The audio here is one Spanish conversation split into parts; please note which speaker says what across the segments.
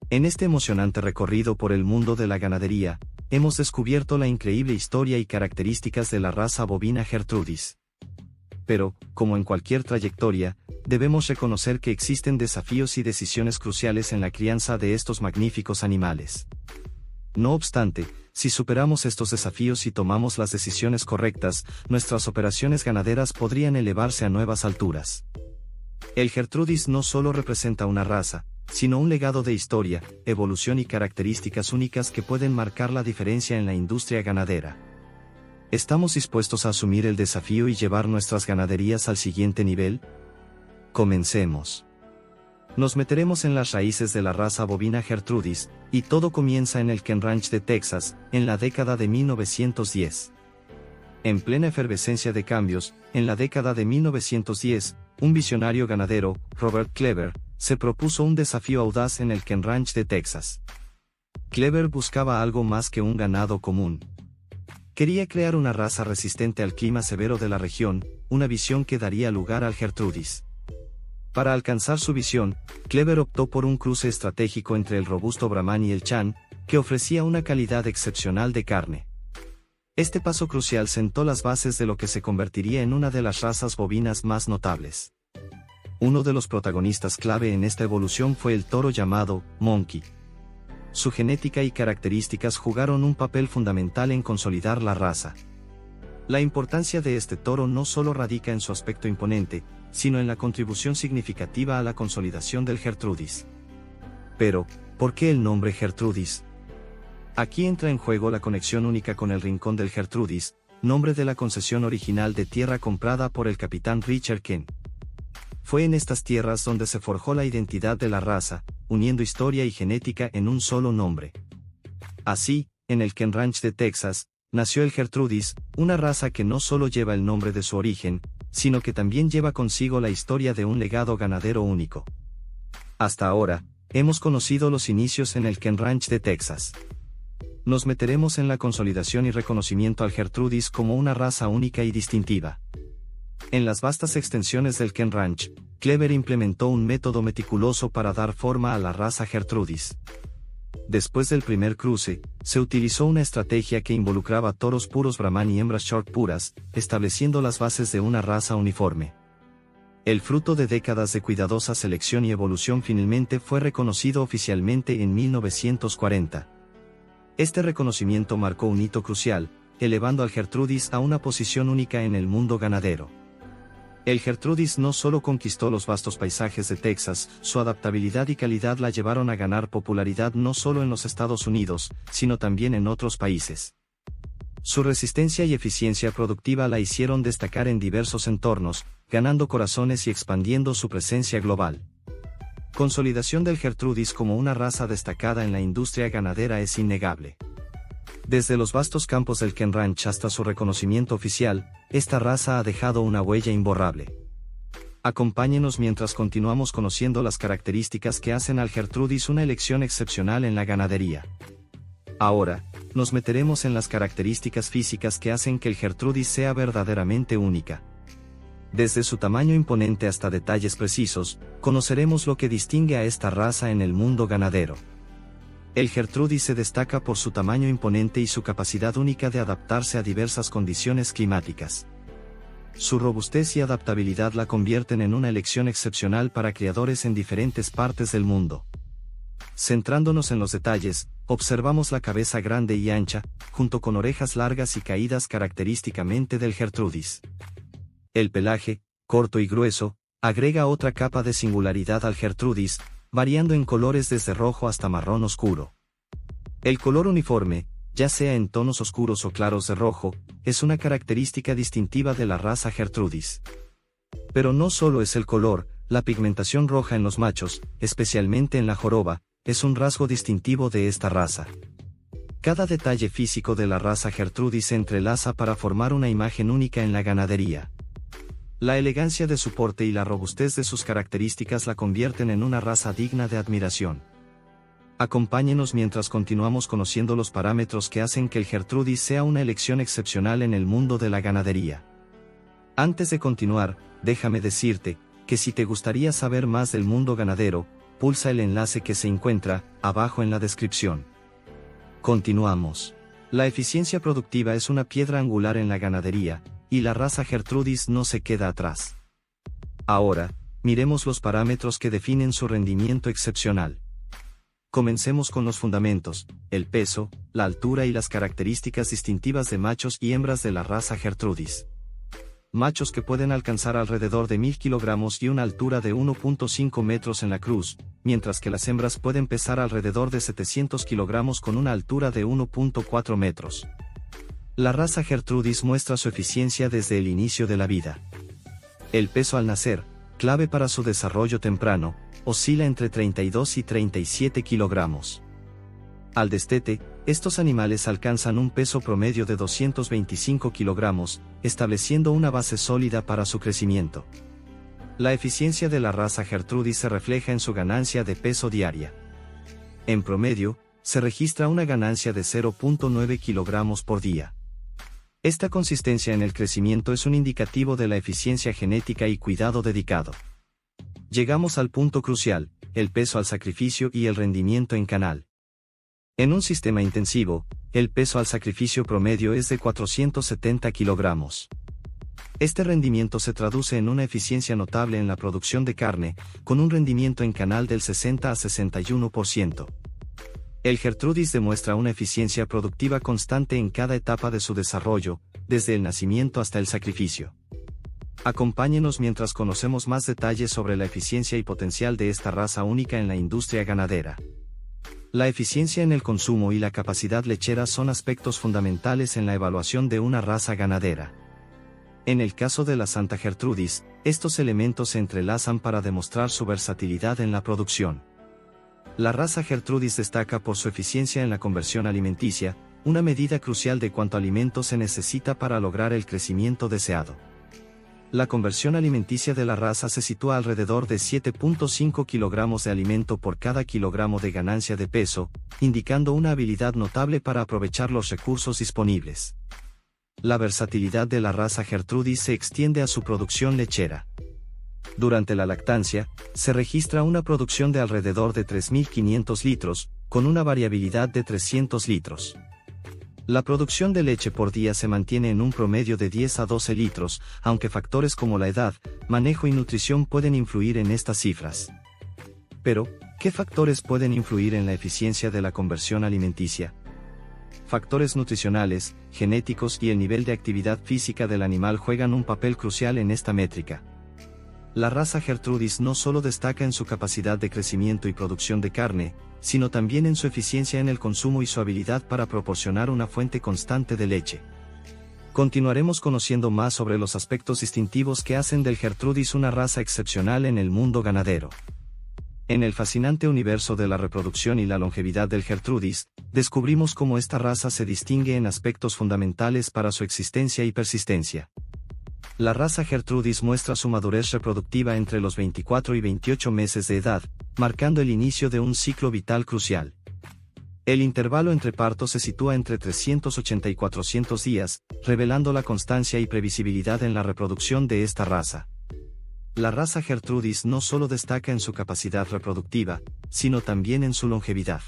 Speaker 1: En este emocionante recorrido por el mundo de la ganadería, hemos descubierto la increíble historia y características de la raza bovina Gertrudis. Pero, como en cualquier trayectoria, debemos reconocer que existen desafíos y decisiones cruciales en la crianza de estos magníficos animales. No obstante, si superamos estos desafíos y tomamos las decisiones correctas, nuestras operaciones ganaderas podrían elevarse a nuevas alturas. El Gertrudis no solo representa una raza, sino un legado de historia, evolución y características únicas que pueden marcar la diferencia en la industria ganadera. ¿Estamos dispuestos a asumir el desafío y llevar nuestras ganaderías al siguiente nivel? Comencemos. Nos meteremos en las raíces de la raza bovina Gertrudis, y todo comienza en el Ken Ranch de Texas, en la década de 1910. En plena efervescencia de cambios, en la década de 1910, un visionario ganadero, Robert Clever, se propuso un desafío audaz en el Ken Ranch de Texas. Clever buscaba algo más que un ganado común. Quería crear una raza resistente al clima severo de la región, una visión que daría lugar al Gertrudis. Para alcanzar su visión, Clever optó por un cruce estratégico entre el robusto Brahman y el Chan, que ofrecía una calidad excepcional de carne. Este paso crucial sentó las bases de lo que se convertiría en una de las razas bovinas más notables. Uno de los protagonistas clave en esta evolución fue el toro llamado Monkey. Su genética y características jugaron un papel fundamental en consolidar la raza. La importancia de este toro no solo radica en su aspecto imponente, sino en la contribución significativa a la consolidación del Gertrudis. Pero, ¿por qué el nombre Gertrudis? Aquí entra en juego la conexión única con el Rincón del Gertrudis, nombre de la concesión original de tierra comprada por el capitán Richard Ken. Fue en estas tierras donde se forjó la identidad de la raza, uniendo historia y genética en un solo nombre. Así, en el Ken Ranch de Texas, nació el Gertrudis, una raza que no solo lleva el nombre de su origen, sino que también lleva consigo la historia de un legado ganadero único. Hasta ahora, hemos conocido los inicios en el Ken Ranch de Texas. Nos meteremos en la consolidación y reconocimiento al Gertrudis como una raza única y distintiva. En las vastas extensiones del Ken Ranch, Clever implementó un método meticuloso para dar forma a la raza Gertrudis. Después del primer cruce, se utilizó una estrategia que involucraba toros puros Brahman y hembras short puras, estableciendo las bases de una raza uniforme. El fruto de décadas de cuidadosa selección y evolución finalmente fue reconocido oficialmente en 1940. Este reconocimiento marcó un hito crucial, elevando al Gertrudis a una posición única en el mundo ganadero. El Gertrudis no solo conquistó los vastos paisajes de Texas, su adaptabilidad y calidad la llevaron a ganar popularidad no solo en los Estados Unidos, sino también en otros países. Su resistencia y eficiencia productiva la hicieron destacar en diversos entornos, ganando corazones y expandiendo su presencia global. Consolidación del Gertrudis como una raza destacada en la industria ganadera es innegable. Desde los vastos campos del Ken Ranch hasta su reconocimiento oficial, esta raza ha dejado una huella imborrable. Acompáñenos mientras continuamos conociendo las características que hacen al Gertrudis una elección excepcional en la ganadería. Ahora, nos meteremos en las características físicas que hacen que el Gertrudis sea verdaderamente única. Desde su tamaño imponente hasta detalles precisos, conoceremos lo que distingue a esta raza en el mundo ganadero. El Gertrudis se destaca por su tamaño imponente y su capacidad única de adaptarse a diversas condiciones climáticas. Su robustez y adaptabilidad la convierten en una elección excepcional para criadores en diferentes partes del mundo. Centrándonos en los detalles, observamos la cabeza grande y ancha, junto con orejas largas y caídas característicamente del Gertrudis. El pelaje, corto y grueso, agrega otra capa de singularidad al Gertrudis, variando en colores desde rojo hasta marrón oscuro. El color uniforme, ya sea en tonos oscuros o claros de rojo, es una característica distintiva de la raza Gertrudis. Pero no solo es el color, la pigmentación roja en los machos, especialmente en la joroba, es un rasgo distintivo de esta raza. Cada detalle físico de la raza Gertrudis se entrelaza para formar una imagen única en la ganadería. La elegancia de su porte y la robustez de sus características la convierten en una raza digna de admiración. Acompáñenos mientras continuamos conociendo los parámetros que hacen que el Gertrudis sea una elección excepcional en el mundo de la ganadería. Antes de continuar, déjame decirte, que si te gustaría saber más del mundo ganadero, pulsa el enlace que se encuentra abajo en la descripción. Continuamos. La eficiencia productiva es una piedra angular en la ganadería, y la raza Gertrudis no se queda atrás. Ahora, miremos los parámetros que definen su rendimiento excepcional. Comencemos con los fundamentos: el peso, la altura y las características distintivas de machos y hembras de la raza Gertrudis. Machos que pueden alcanzar alrededor de 1000 kilogramos y una altura de 1.5 metros en la cruz, mientras que las hembras pueden pesar alrededor de 700 kilogramos con una altura de 1.4 metros. La raza Gertrudis muestra su eficiencia desde el inicio de la vida. El peso al nacer, clave para su desarrollo temprano, oscila entre 32 y 37 kilogramos. Al destete, estos animales alcanzan un peso promedio de 225 kilogramos, estableciendo una base sólida para su crecimiento. La eficiencia de la raza Gertrudis se refleja en su ganancia de peso diaria. En promedio, se registra una ganancia de 0.9 kilogramos por día. Esta consistencia en el crecimiento es un indicativo de la eficiencia genética y cuidado dedicado. Llegamos al punto crucial: el peso al sacrificio y el rendimiento en canal. En un sistema intensivo, el peso al sacrificio promedio es de 470 kilogramos. Este rendimiento se traduce en una eficiencia notable en la producción de carne, con un rendimiento en canal del 60 a 61%. El Gertrudis demuestra una eficiencia productiva constante en cada etapa de su desarrollo, desde el nacimiento hasta el sacrificio. Acompáñenos mientras conocemos más detalles sobre la eficiencia y potencial de esta raza única en la industria ganadera. La eficiencia en el consumo y la capacidad lechera son aspectos fundamentales en la evaluación de una raza ganadera. En el caso de la Santa Gertrudis, estos elementos se entrelazan para demostrar su versatilidad en la producción. La raza Gertrudis destaca por su eficiencia en la conversión alimenticia, una medida crucial de cuánto alimento se necesita para lograr el crecimiento deseado. La conversión alimenticia de la raza se sitúa alrededor de 7.5 kilogramos de alimento por cada kilogramo de ganancia de peso, indicando una habilidad notable para aprovechar los recursos disponibles. La versatilidad de la raza Gertrudis se extiende a su producción lechera. Durante la lactancia, se registra una producción de alrededor de 3.500 litros, con una variabilidad de 300 litros. La producción de leche por día se mantiene en un promedio de 10 a 12 litros, aunque factores como la edad, manejo y nutrición pueden influir en estas cifras. Pero, ¿qué factores pueden influir en la eficiencia de la conversión alimenticia? Factores nutricionales, genéticos y el nivel de actividad física del animal juegan un papel crucial en esta métrica. La raza Gertrudis no solo destaca en su capacidad de crecimiento y producción de carne, sino también en su eficiencia en el consumo y su habilidad para proporcionar una fuente constante de leche. Continuaremos conociendo más sobre los aspectos distintivos que hacen del Gertrudis una raza excepcional en el mundo ganadero. En el fascinante universo de la reproducción y la longevidad del Gertrudis, descubrimos cómo esta raza se distingue en aspectos fundamentales para su existencia y persistencia. La raza Gertrudis muestra su madurez reproductiva entre los 24 y 28 meses de edad, marcando el inicio de un ciclo vital crucial. El intervalo entre partos se sitúa entre 380 y 400 días, revelando la constancia y previsibilidad en la reproducción de esta raza. La raza Gertrudis no solo destaca en su capacidad reproductiva, sino también en su longevidad.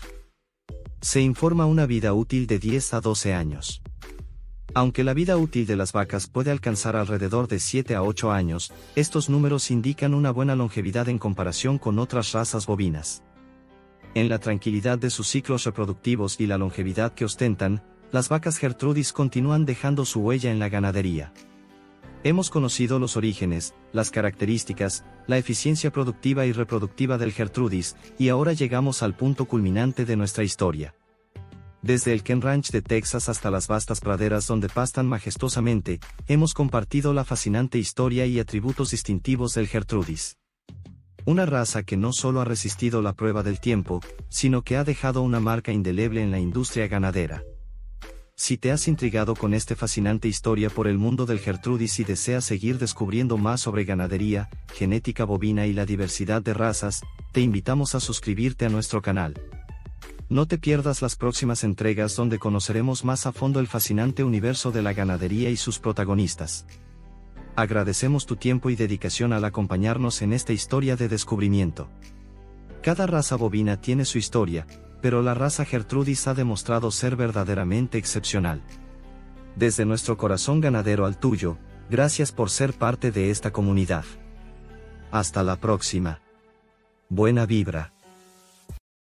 Speaker 1: Se informa una vida útil de 10 a 12 años. Aunque la vida útil de las vacas puede alcanzar alrededor de 7 a 8 años, estos números indican una buena longevidad en comparación con otras razas bovinas. En la tranquilidad de sus ciclos reproductivos y la longevidad que ostentan, las vacas Gertrudis continúan dejando su huella en la ganadería. Hemos conocido los orígenes, las características, la eficiencia productiva y reproductiva del Gertrudis, y ahora llegamos al punto culminante de nuestra historia. Desde el Ken Ranch de Texas hasta las vastas praderas donde pastan majestuosamente, hemos compartido la fascinante historia y atributos distintivos del Gertrudis. Una raza que no solo ha resistido la prueba del tiempo, sino que ha dejado una marca indeleble en la industria ganadera. Si te has intrigado con esta fascinante historia por el mundo del Gertrudis y deseas seguir descubriendo más sobre ganadería, genética bovina y la diversidad de razas, te invitamos a suscribirte a nuestro canal. No te pierdas las próximas entregas donde conoceremos más a fondo el fascinante universo de la ganadería y sus protagonistas. Agradecemos tu tiempo y dedicación al acompañarnos en esta historia de descubrimiento. Cada raza bovina tiene su historia, pero la raza Gertrudis ha demostrado ser verdaderamente excepcional. Desde nuestro corazón ganadero al tuyo, gracias por ser parte de esta comunidad. Hasta la próxima. Buena vibra.